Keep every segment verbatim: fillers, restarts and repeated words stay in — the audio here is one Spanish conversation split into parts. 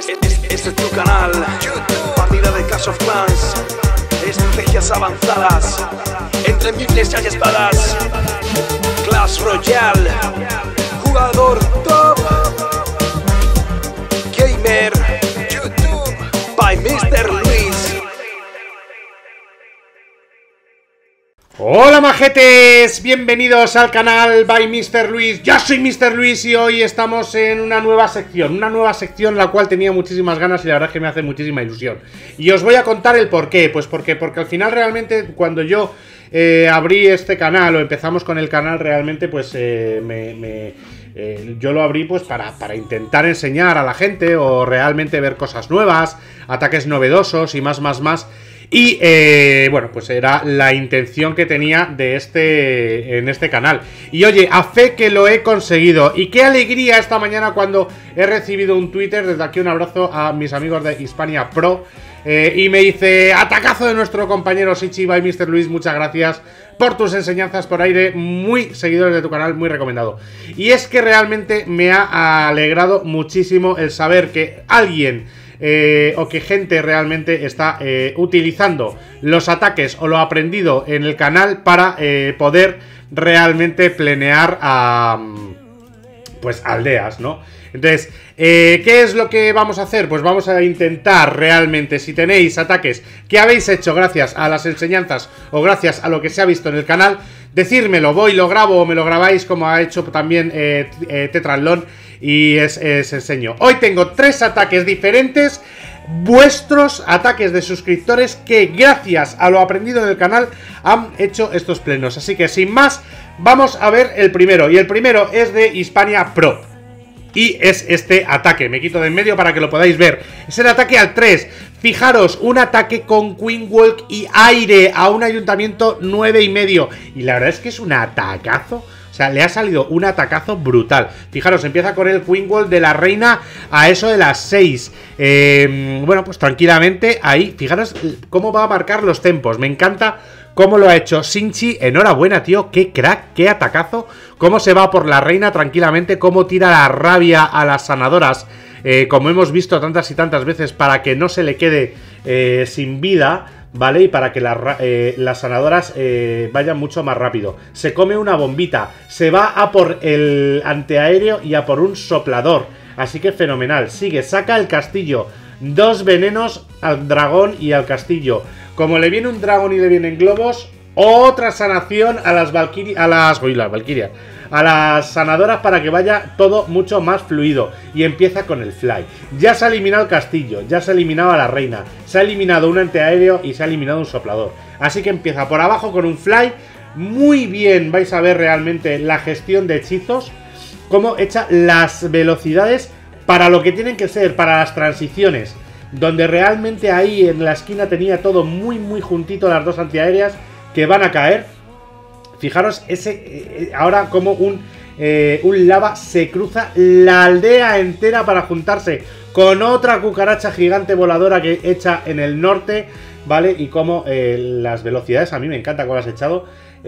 Este, este, este es tu canal, partida de Clash of Clans, estrategias avanzadas, entre miles hay espadas, Clash Royale, jugador top, gamer, YouTube, by mister Luis. Hola majetes, bienvenidos al canal by mister Luis. Yo soy mister Luis y hoy estamos en una nueva sección, una nueva sección la cual tenía muchísimas ganas y la verdad es que me hace muchísima ilusión. Y os voy a contar el por qué, pues porque, porque al final realmente cuando yo eh, abrí este canal o empezamos con el canal realmente pues eh, me... me Eh, yo lo abrí pues para, para intentar enseñar a la gente o realmente ver cosas nuevas, ataques novedosos y más, más, más. Y eh, bueno, pues era la intención que tenía de este en este canal. Y oye, a fe que lo he conseguido. Y qué alegría esta mañana cuando he recibido un Twitter. Desde aquí un abrazo a mis amigos de Hispania Pro. Eh, y me dice, atacazo de nuestro compañero Sichi by mister Luis, muchas gracias por tus enseñanzas por aire, muy seguidores de tu canal, muy recomendado. Y es que realmente me ha alegrado muchísimo el saber que alguien eh, o que gente realmente está eh, utilizando los ataques o lo aprendido en el canal para eh, poder realmente planear a pues aldeas, ¿no? Entonces, eh, ¿qué es lo que vamos a hacer? Pues vamos a intentar realmente, si tenéis ataques que habéis hecho gracias a las enseñanzas o gracias a lo que se ha visto en el canal, decírmelo, voy, lo grabo o me lo grabáis como ha hecho también eh, eh, Tetralón y os enseño. Hoy tengo tres ataques diferentes, vuestros ataques de suscriptores que gracias a lo aprendido en el canal han hecho estos plenos. Así que sin más, vamos a ver el primero. Y el primero es de Hispania Pro. Y es este ataque, me quito de en medio para que lo podáis ver. Es el ataque al tres. Fijaros, un ataque con Queen Walk y aire a un ayuntamiento nueve y medio. Y la verdad es que es un atacazo. O sea, le ha salido un atacazo brutal. Fijaros, empieza con el Queen Walk de la reina a eso de las seis. Eh, bueno, pues tranquilamente ahí. Fijaros cómo va a marcar los tempos. Me encanta cómo lo ha hecho Sinchi. Enhorabuena, tío. Qué crack, qué atacazo. Cómo se va por la reina tranquilamente. Cómo tira la rabia a las sanadoras. Eh, como hemos visto tantas y tantas veces. Para que no se le quede eh, sin vida. ¿Vale? Y para que la, eh, las sanadoras eh, vayan mucho más rápido. Se come una bombita. Se va a por el antiaéreo y a por un soplador. Así que fenomenal. Sigue, saca el castillo. Dos venenos al dragón y al castillo. Como le viene un dragón y le vienen globos, otra sanación a las valquirias. A las. Uy, las valquirias. A las sanadoras para que vaya todo mucho más fluido. Y empieza con el fly. Ya se ha eliminado el castillo, ya se ha eliminado a la reina, se ha eliminado un antiaéreo y se ha eliminado un soplador. Así que empieza por abajo con un fly. Muy bien, vais a ver realmente la gestión de hechizos. Cómo echa las velocidades para lo que tienen que ser, para las transiciones. Donde realmente ahí en la esquina tenía todo muy muy juntito, las dos antiaéreas que van a caer. Fijaros, ese eh, ahora como un, eh, un lava se cruza la aldea entera para juntarse con otra cucaracha gigante voladora que echa en el norte, ¿vale? Y como eh, las velocidades, a mí me encanta cómo las has echado.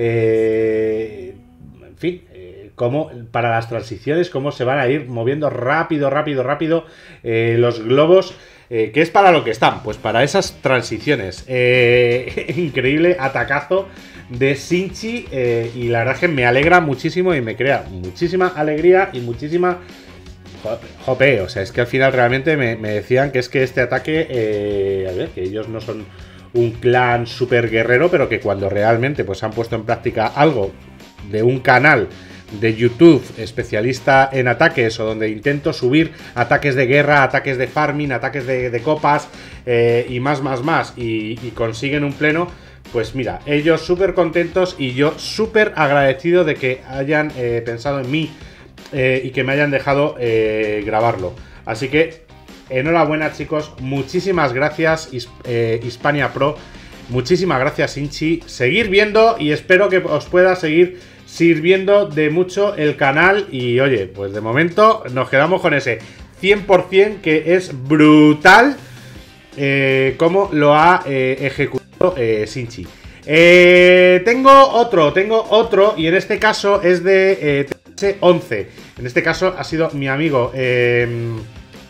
Eh, en fin, eh, como para las transiciones, cómo se van a ir moviendo rápido, rápido, rápido eh, los globos. Eh, ¿Qué es para lo que están? Pues para esas transiciones. Eh, increíble atacazo de Sinchi eh, y la verdad es que me alegra muchísimo y me crea muchísima alegría y muchísima jope. O sea, es que al final realmente me, me decían que es que este ataque, eh, a ver, que ellos no son un clan súper guerrero, pero que cuando realmente pues han puesto en práctica algo de un canal de YouTube especialista en ataques o donde intento subir ataques de guerra, ataques de farming, ataques de, de copas eh, y más, más, más y, y consiguen un pleno, pues mira, ellos súper contentos y yo súper agradecido de que hayan eh, pensado en mí eh, y que me hayan dejado eh, grabarlo. Así que enhorabuena chicos, muchísimas gracias eh, Hispania Pro, muchísimas gracias Inchi, seguir viendo y espero que os pueda seguir sirviendo de mucho el canal. Y oye, pues de momento nos quedamos con ese cien por cien que es brutal eh, como lo ha eh, ejecutado eh, Sinchi. eh, Tengo otro, tengo otro y en este caso es de eh, T H once. En este caso ha sido mi amigo eh,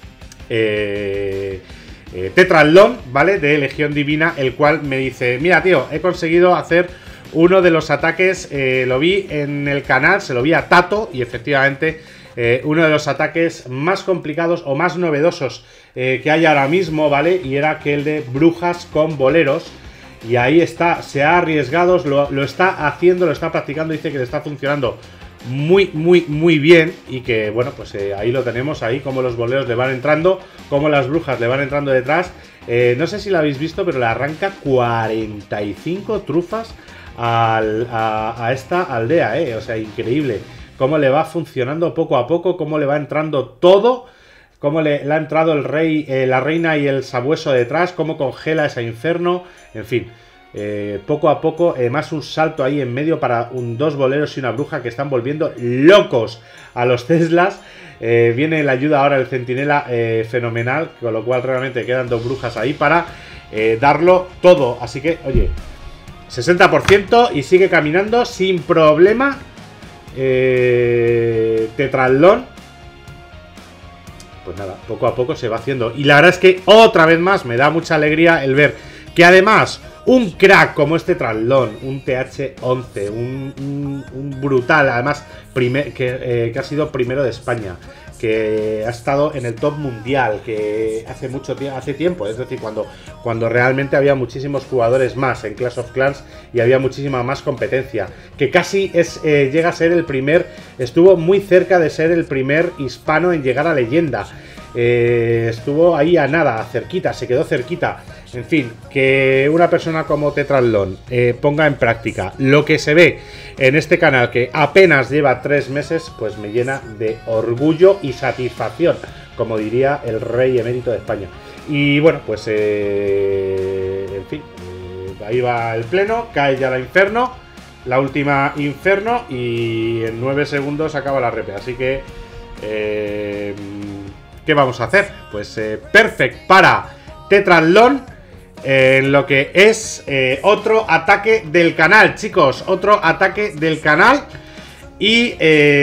eh, eh, Tetralón, ¿vale? De Legión Divina, el cual me dice, mira tío, he conseguido hacer uno de los ataques, eh, lo vi en el canal, se lo vi a Tato y efectivamente eh, uno de los ataques más complicados o más novedosos eh, que hay ahora mismo, ¿vale? Y era aquel de brujas con boleros. Y ahí está, se ha arriesgado, lo, lo está haciendo, lo está practicando, dice que le está funcionando muy, muy, muy bien. Y que, bueno, pues eh, ahí lo tenemos, ahí como los boleros le van entrando, como las brujas le van entrando detrás. Eh, no sé si lo habéis visto, pero le arranca cuarenta y cinco trufas al, a, a esta aldea, ¿eh? O sea, increíble cómo le va funcionando poco a poco, cómo le va entrando todo. Cómo le, le ha entrado el rey, eh, la reina y el sabueso detrás, cómo congela ese inferno, en fin, eh, poco a poco, eh, más un salto ahí en medio para un, dos boleros y una bruja que están volviendo locos a los Teslas. Eh, viene la ayuda ahora del centinela, eh, fenomenal, con lo cual realmente quedan dos brujas ahí para eh, darlo todo. Así que, oye, sesenta por ciento y sigue caminando sin problema. Eh, Tetralón. Pues nada, poco a poco se va haciendo. Y la verdad es que otra vez más me da mucha alegría el ver que además un crack como este Tetralón, un T H once, un, un, un brutal, además primer, que, eh, que ha sido primero de España, que ha estado en el top mundial, que hace mucho tiempo, hace tiempo, es decir, cuando, cuando realmente había muchísimos jugadores más en Clash of Clans y había muchísima más competencia, que casi es eh, llega a ser el primer, estuvo muy cerca de ser el primer hispano en llegar a leyenda. Eh, estuvo ahí a nada, cerquita, se quedó cerquita. En fin, que una persona como Tetralón eh, ponga en práctica lo que se ve en este canal, que apenas lleva tres meses, pues me llena de orgullo y satisfacción, como diría el rey emérito de España. Y bueno, pues eh, en fin, eh, ahí va el pleno, cae ya la inferno, la última inferno, y en nueve segundos acaba la repe, así que eh, ¿qué vamos a hacer? Pues eh, perfect para Tetralón en lo que es eh, otro ataque del canal, chicos, otro ataque del canal. Y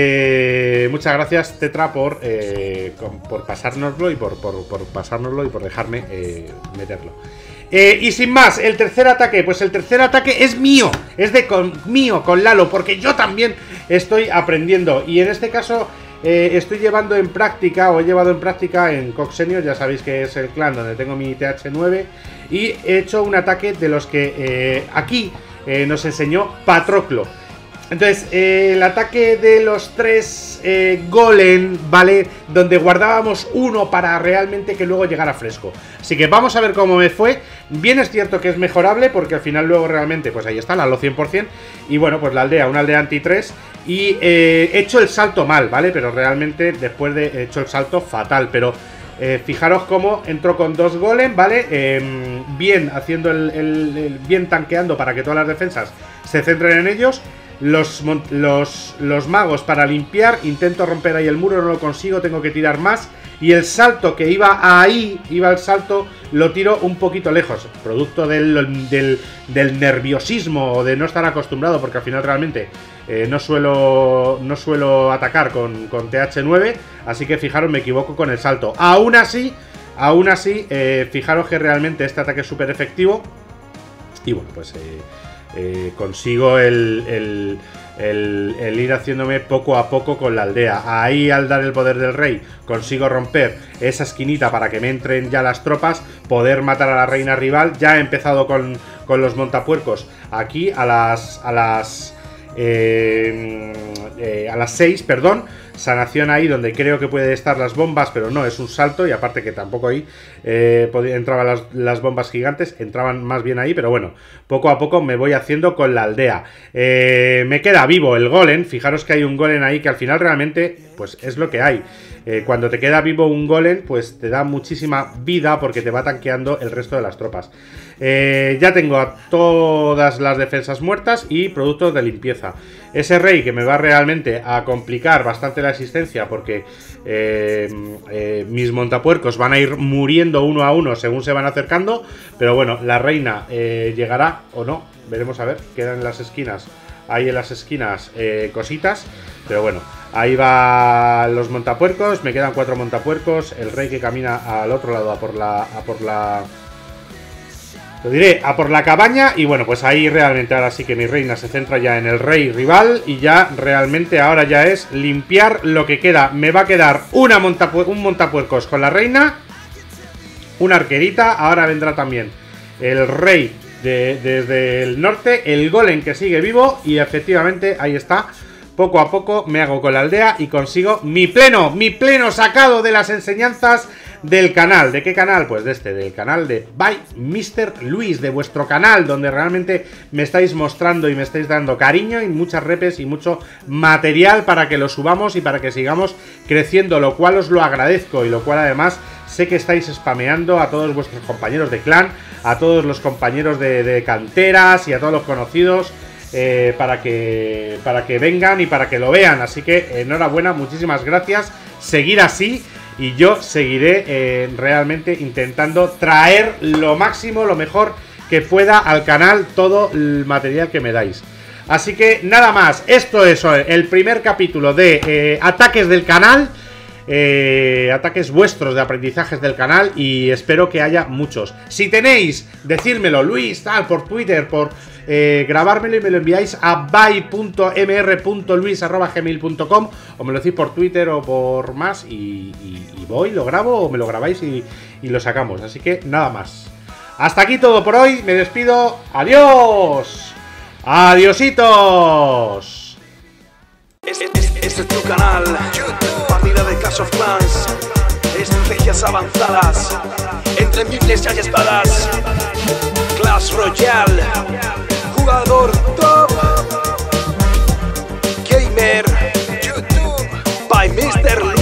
eh, muchas gracias, Tetra, por, eh, por pasárnoslo y por, por, por pasárnoslo y por dejarme eh, meterlo. Eh, y sin más, el tercer ataque, pues el tercer ataque es mío, es de con, mío, con Lalo, porque yo también estoy aprendiendo. Y en este caso eh, estoy llevando en práctica, o he llevado en práctica en Coxenios, ya sabéis que es el clan donde tengo mi T H nueve. Y he hecho un ataque de los que eh, aquí eh, nos enseñó Patroclo. Entonces, eh, el ataque de los tres eh, golem, ¿vale? Donde guardábamos uno para realmente que luego llegara fresco. Así que vamos a ver cómo me fue. Bien es cierto que es mejorable, porque al final luego realmente, pues ahí está, la L O cien por cien. Y bueno, pues la aldea, una aldea anti tres. Y eh, he hecho el salto mal, ¿vale? Pero realmente después de he hecho el salto fatal, pero... Eh, fijaros cómo entró con dos golem, ¿vale? Eh, bien haciendo el, el, el... bien tanqueando para que todas las defensas se centren en ellos. Los, los, los magos para limpiar. Intento romper ahí el muro, no lo consigo, tengo que tirar más. Y el salto que iba ahí, iba el salto, lo tiro un poquito lejos. Producto del, del, del nerviosismo o de no estar acostumbrado, porque al final realmente eh, no, suelo, no suelo atacar con, con T H nueve. Así que fijaros, me equivoco con el salto. Aún así, aún así, eh, fijaros que realmente este ataque es súper efectivo. Y bueno, pues... Eh, Eh, consigo el, el, el, el ir haciéndome poco a poco con la aldea. Ahí, al dar el poder del rey, consigo romper esa esquinita para que me entren ya las tropas, poder matar a la reina rival. Ya he empezado con, con los montapuercos aquí a las a las eh, eh, a las seis, perdón. Sanación ahí donde creo que puede estar las bombas, pero no, es un salto. Y aparte que tampoco ahí eh, entraban las, las bombas gigantes, entraban más bien ahí. Pero bueno, poco a poco me voy haciendo con la aldea. eh, Me queda vivo el golem. Fijaros que hay un golem ahí que al final realmente pues es lo que hay. eh, Cuando te queda vivo un golem, pues te da muchísima vida, porque te va tanqueando el resto de las tropas. eh, Ya tengo a todas las defensas muertas y productos de limpieza. Ese rey que me va realmente a complicar bastante la existencia, porque eh, eh, mis montapuercos van a ir muriendo uno a uno según se van acercando. Pero bueno, la reina eh, llegará o no, veremos a ver. Quedan en las esquinas ahí en las esquinas eh, cositas. Pero bueno, ahí van los montapuercos, me quedan cuatro montapuercos, el rey que camina al otro lado a por la... A por la Lo diré, a por la cabaña. Y bueno, pues ahí realmente ahora sí que mi reina se centra ya en el rey rival. Y ya realmente ahora ya es limpiar lo que queda. Me va a quedar una montapu un montapuercos con la reina, una arquerita. Ahora vendrá también el rey de, desde el norte, el golem que sigue vivo. Y efectivamente ahí está. Poco a poco me hago con la aldea y consigo mi pleno, mi pleno sacado de las enseñanzas del canal. ¿De qué canal? Pues de este, del canal de By mister Luis, de vuestro canal, donde realmente me estáis mostrando y me estáis dando cariño y muchas repes y mucho material para que lo subamos y para que sigamos creciendo, lo cual os lo agradezco y lo cual además sé que estáis spameando a todos vuestros compañeros de clan, a todos los compañeros de, de canteras y a todos los conocidos. Eh, para que para que vengan y para que lo vean. Así que enhorabuena, muchísimas gracias. Seguir así y yo seguiré eh, realmente intentando traer lo máximo, lo mejor que pueda al canal, todo el material que me dais. Así que nada más, esto es el primer capítulo de eh, ataques del canal. Eh, ataques vuestros de aprendizajes del canal y espero que haya muchos. Si tenéis, decírmelo, Luis, tal, por Twitter, por eh, grabármelo y me lo enviáis a by punto m r punto luis arroba gmail punto com o me lo decís por Twitter o por más y, y, y voy, lo grabo o me lo grabáis y, y lo sacamos. Así que nada más. Hasta aquí todo por hoy, me despido. ¡Adiós! ¡Adiositos! Este, este, este es tu canal, partida de Clash of Clans, estrategias avanzadas, entre miles y espadas, Clash Royale, jugador top, gamer, YouTube, by mister Luis.